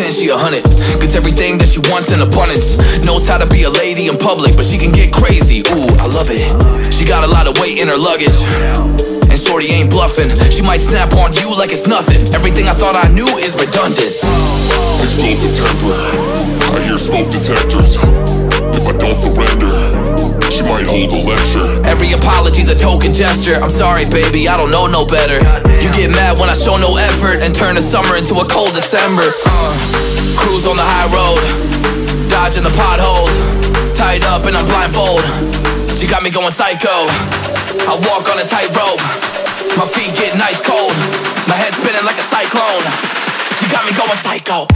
10, she 100. Gets everything that she wants in abundance. Knows how to be a lady in public, but she can get crazy. Ooh, I love it. She got a lot of weight in her luggage, and shorty ain't bluffing. She might snap on you like it's nothing. Everything I thought I knew is redundant. Explosive temper, I hear smoke detectors. If I don't surrender, she might hold a lecture. Every apology's a token gesture. I'm sorry, baby, I don't know no better. You get mad when I show no effort and turn the summer into a cold December. Cruise on the high road, dodging the potholes, tied up and I'm blindfold. She got me going psycho. I walk on a tightrope, my feet getting ice cold, my head spinning like a cyclone. She got me going psycho.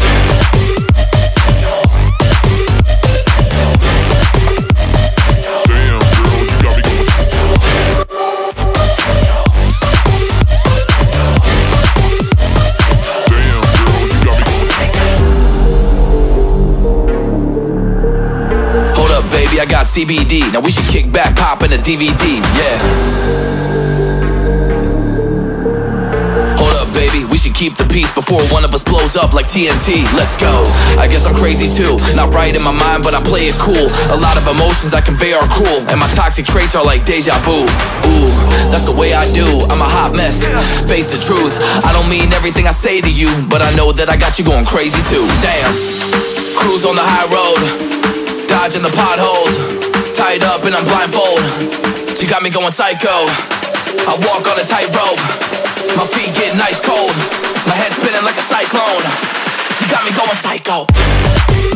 I got CBD, now we should kick back, pop in a DVD, yeah. Hold up, baby, we should keep the peace before one of us blows up like TNT. Let's go. I guess I'm crazy too, not right in my mind, but I play it cool. A lot of emotions I convey are cruel, and my toxic traits are like deja vu. Ooh, that's the way I do, I'm a hot mess. Face the truth, I don't mean everything I say to you, but I know that I got you going crazy too. Damn. Cruise on the high road, dodging the potholes, tied up and I'm blindfold. She got me going psycho. I walk on a tightrope, my feet getting ice cold, my head spinning like a cyclone. She got me going psycho.